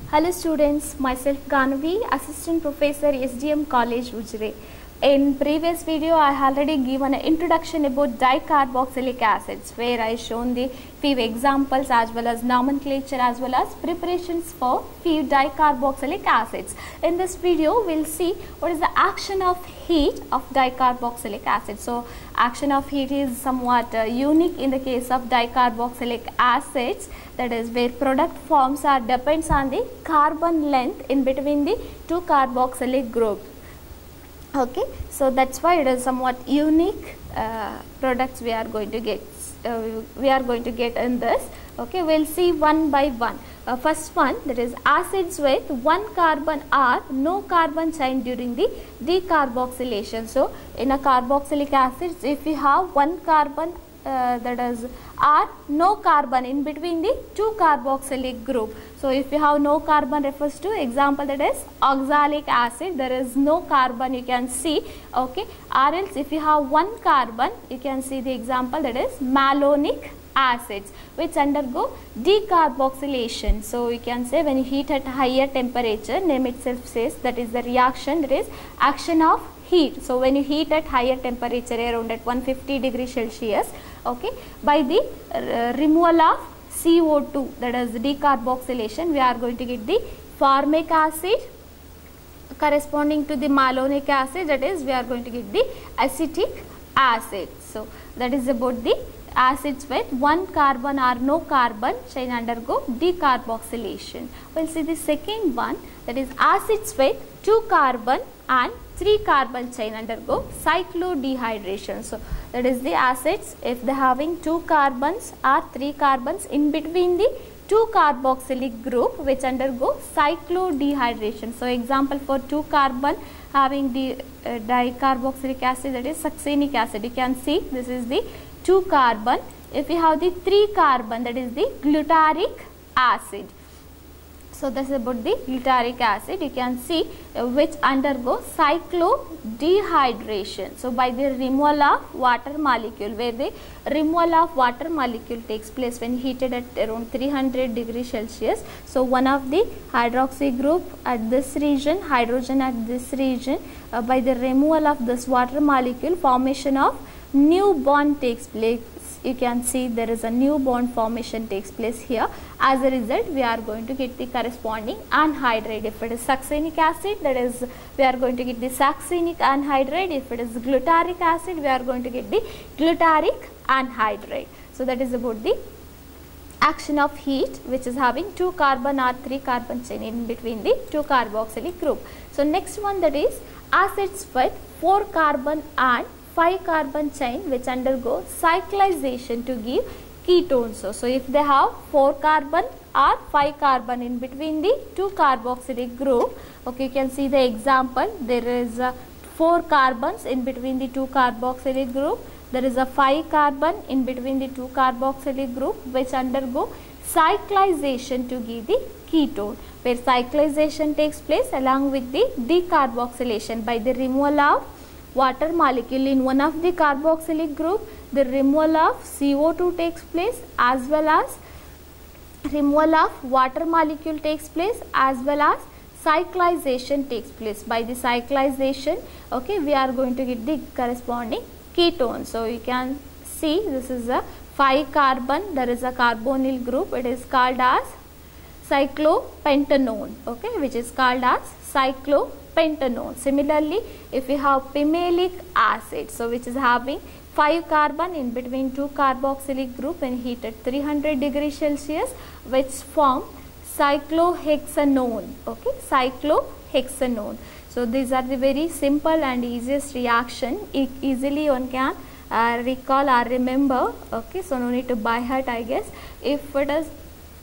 Hello students, myself Ganavi, Assistant Professor SDM College Ujre. In previous video I already given an introduction about dicarboxylic acids where I shown the few examples as well as nomenclature as well as preparations for few dicarboxylic acids. In this video we'll see what is the action of heat of dicarboxylic acid. So action of heat is somewhat unique in the case of dicarboxylic acids, that is where product forms are depends on the carbon length in between the two carboxylic group. Okay, so that's why it is somewhat unique products we are going to get. In this. Okay, we'll see one by one. First one, that is acids with one carbon or no carbon chain during the decarboxylation. So in a carboxylic acids, if you have one carbon that is or no carbon in between the two carboxylic group. So if you have no carbon refers to example that is oxalic acid, there is no carbon you can see, okay, or else if you have one carbon you can see the example that is malonic acids which undergo decarboxylation. So you can say when you heat at higher temperature, name itself says that is the reaction, that is action of heat. So when you heat at higher temperature around at 150 degrees Celsius, okay, by the removal of CO2, that is decarboxylation, we are going to get the formic acid corresponding to the malonic acid, that is we are going to get the acetic acid. So that is about the acids with one carbon or no carbon chain undergo decarboxylation. We'll see the second one, that is acids with two carbon and three carbon chain undergo cyclodehydration. So that is the acids if they having two carbons or three carbons in between the two carboxylic group which undergo cyclodehydration. So example for two carbon having the dicarboxylic acid, that is succinic acid. You can see this is the two carbon. If you have the three carbon, that is the glutaric acid. So this is about the glutaric acid, you can see which undergo cyclodehydration. So by the removal of water molecule, where the removal of water molecule takes place when heated at around 300 degrees Celsius. So one of the hydroxy group at this region, hydrogen at this region, by the removal of this water molecule, formation of new bond takes place. You can see there is a new bond formation takes place here. As a result, we are going to get the corresponding anhydride. If it is succinic acid, that is we are going to get the succinic anhydride. If it is glutaric acid, we are going to get the glutaric anhydride. So that is about the action of heat which is having two carbon or three carbon chain in between the two carboxylic group. So next one, that is acids with four carbon and 5 carbon chain which undergo cyclization to give ketones. So if they have 4 carbon or 5 carbon in between the two carboxylic group, okay, you can see the example, there is 4 carbons in between the two carboxylic group, there is a 5 carbon in between the two carboxylic group which undergo cyclization to give the ketone, where cyclization takes place along with the decarboxylation by the removal of water molecule in one of the carboxylic group. The removal of CO2 takes place as well as removal of water molecule takes place as well as cyclization takes place. By the cyclization, okay, we are going to get the corresponding ketone. So you can see this is a 5 carbon, there is a carbonyl group, it is called as cyclopentanone, okay, which is called as cyclopentanone. Similarly, if we have pimélic acid, so which is having 5 carbon in between two carboxylic group when heated 300 degrees Celsius, which form cyclohexanone, okay, cyclohexanone. So these are the very simple and easiest reaction, easily one can recall or remember, okay, so no need to by heart, I guess. If it is,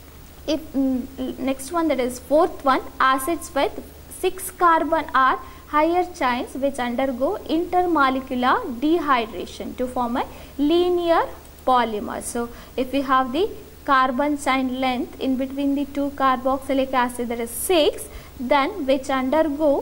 next one, that is fourth one, acids with 6 carbon or higher chains which undergo intermolecular dehydration to form a linear polymer. So if we have the carbon chain length in between the two carboxylic acid, that is 6, then which undergo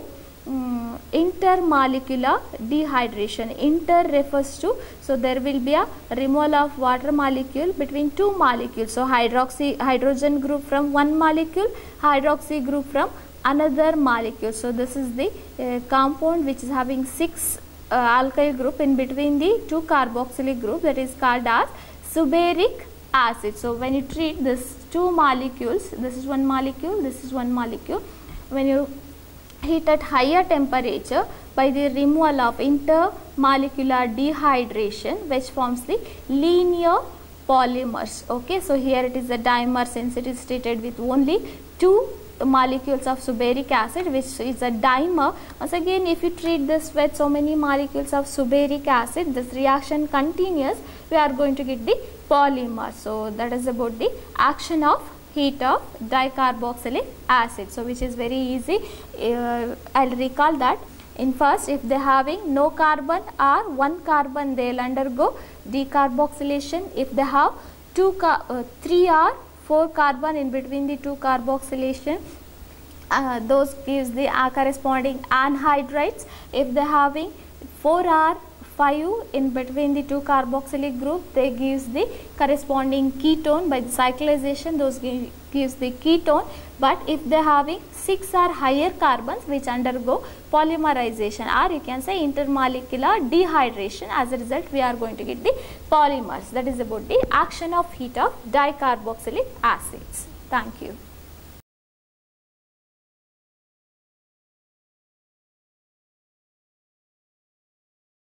intermolecular dehydration. Inter refers to, so there will be a removal of water molecule between two molecules. So hydrogen group from one molecule, hydroxy group from another molecule. So this is the compound which is having 6 alkyl group in between the two carboxylic group, that is called as subearic acid. So when you treat this two molecules, this is one molecule, this is one molecule, when you heat at higher temperature by the removal of intermolecular dehydration, which forms the linear polymers. Okay, so here it is a dimer since it is treated with only 2 molecules of subearic acid, which is a dimer. Once again, if you treat this with so many molecules of subearic acid, this reaction continues, we are going to get the polymer. So that is about the action of heat of dicarboxylic acid. So which is very easy. I'll recall that. In first, if they having no carbon or one carbon, they will undergo decarboxylation. If they have 3 or 4 carbon in between the two carboxylation, those gives the corresponding anhydrides. If they having 4 or 5 in between the two carboxylic group, they gives the corresponding ketone. By the cyclization, those gives the ketone. But if they having 6 or higher carbons, which undergo polymerization, or you can say intermolecular dehydration, as a result we are going to get the polymers. That is about the action of heat of dicarboxylic acids. Thank you.